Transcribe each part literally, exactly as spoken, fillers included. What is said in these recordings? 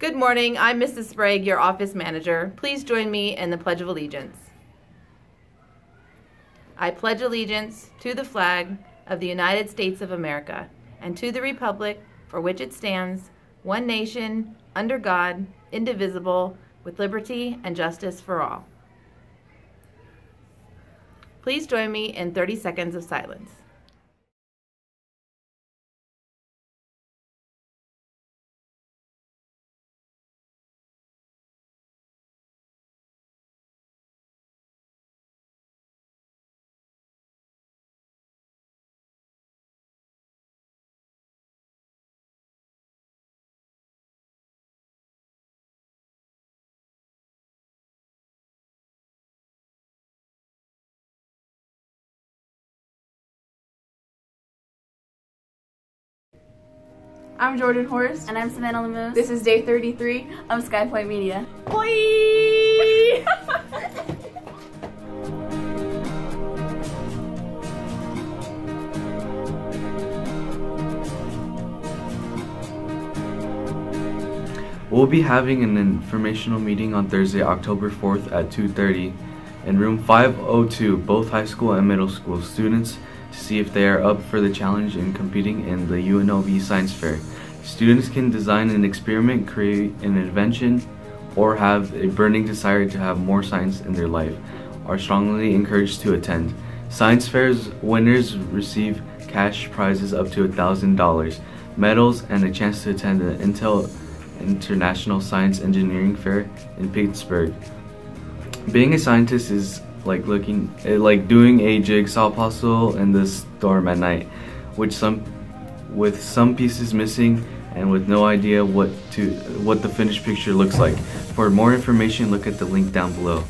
Good morning, I'm Missus Sprague, your office manager. Please join me in the Pledge of Allegiance. I pledge allegiance to the flag of the United States of America and to the republic for which it stands, one nation, under God, indivisible, with liberty and justice for all. Please join me in thirty seconds of silence. I'm Jordan Horace. And I'm Savannah Lemose. This is day thirty-three of Sky Pointe Media. Boy! We'll be having an informational meeting on Thursday, October fourth at two thirty in room five oh two, both high school and middle school students, to see if they are up for the challenge in competing in the U N L V Science Fair. Students can design an experiment, create an invention, or have a burning desire to have more science in their life. Are strongly encouraged to attend. Science Fair's winners receive cash prizes up to one thousand dollars, medals, and a chance to attend the Intel International Science Engineering Fair in Pittsburgh. Being a scientist is like looking like doing a jigsaw puzzle in the storm at night, which some with some pieces missing and with no idea what to what the finished picture looks like. For more information, look at the link down below.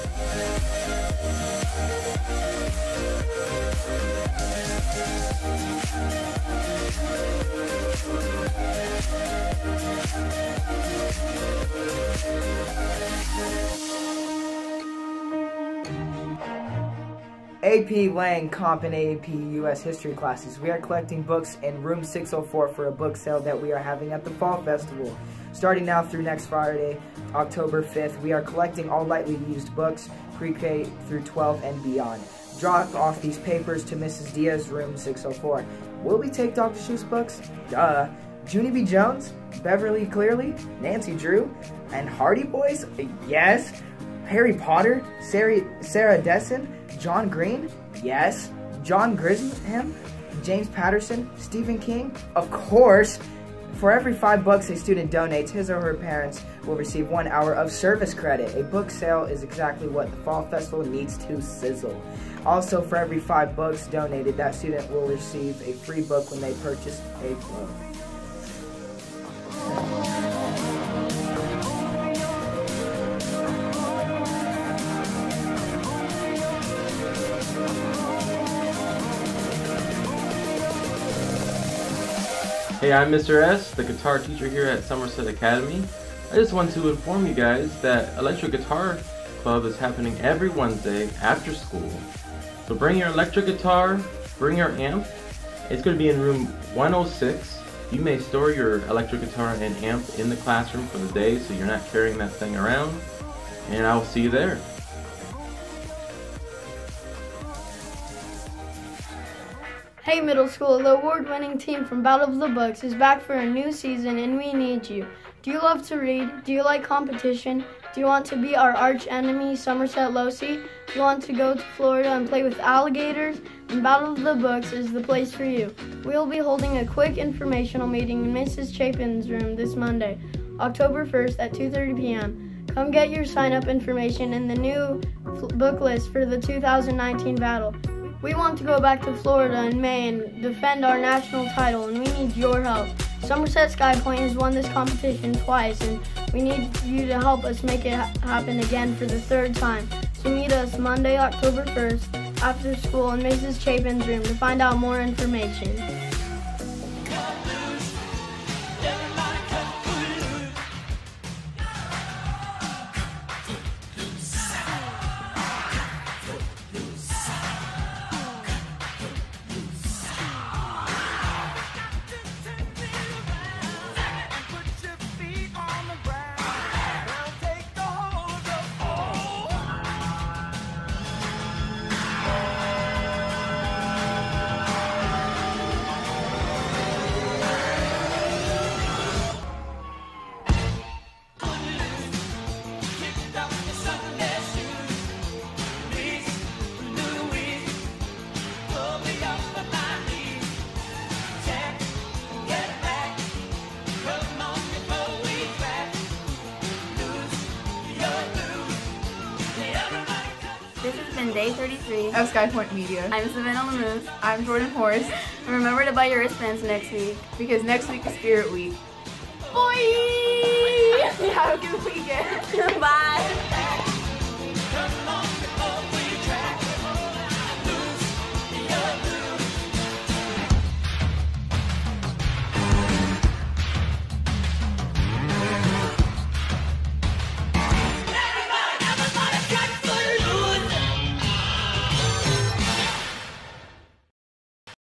A P Lang Comp and A P U S History classes. We are collecting books in room six oh four for a book sale that we are having at the Fall Festival. Starting now through next Friday, October fifth, we are collecting all lightly used books, pre-K through twelve and beyond. Drop off these papers to Missus Diaz, room six oh four. Will we take Doctor Seuss books? Duh. Junie B. Jones, Beverly Clearly, Nancy Drew, and Hardy Boys? Yes. Harry Potter, Sarah, Sarah Dessen, John Green? Yes. John Grisham, James Patterson, Stephen King? Of course. For every five bucks a student donates, his or her parents will receive one hour of service credit. A book sale is exactly what the Fall Festival needs to sizzle. Also, for every five bucks donated, that student will receive a free book when they purchase a book. Hey, I'm Mister S, the guitar teacher here at Somerset Academy. I just want to inform you guys that Electric Guitar Club is happening every Wednesday after school. So bring your electric guitar, bring your amp. It's going to be in room one oh six. You may store your electric guitar and amp in the classroom for the day so you're not carrying that thing around. And I'll see you there. Hey middle school, the award-winning team from Battle of the Books is back for a new season and we need you. Do you love to read? Do you like competition? Do you want to be our arch enemy, Somerset Losi? Do you want to go to Florida and play with alligators? Then Battle of the Books is the place for you. We will be holding a quick informational meeting in Missus Chapin's room this Monday, October first at two thirty p m Come get your sign-up information and the new book list for the two thousand nineteen battle. We want to go back to Florida in May and defend our national title, and we need your help. Somerset Sky Pointe has won this competition twice, and we need you to help us make it ha happen again for the third time. So meet us Monday, October first, after school in Missus Chapin's room to find out more information. On the ground. day thirty-three of Sky Pointe Media. I'm Savannah Lamoose. I'm Jordan Horace, And remember to buy your wristbands next week. because next week is Spirit Week. Boy! Have a good weekend. Bye!